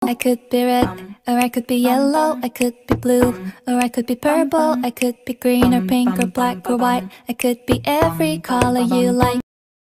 I could be red, or I could be yellow, I could be blue, or I could be purple, I could be green or pink or black or white. I could be every color you like.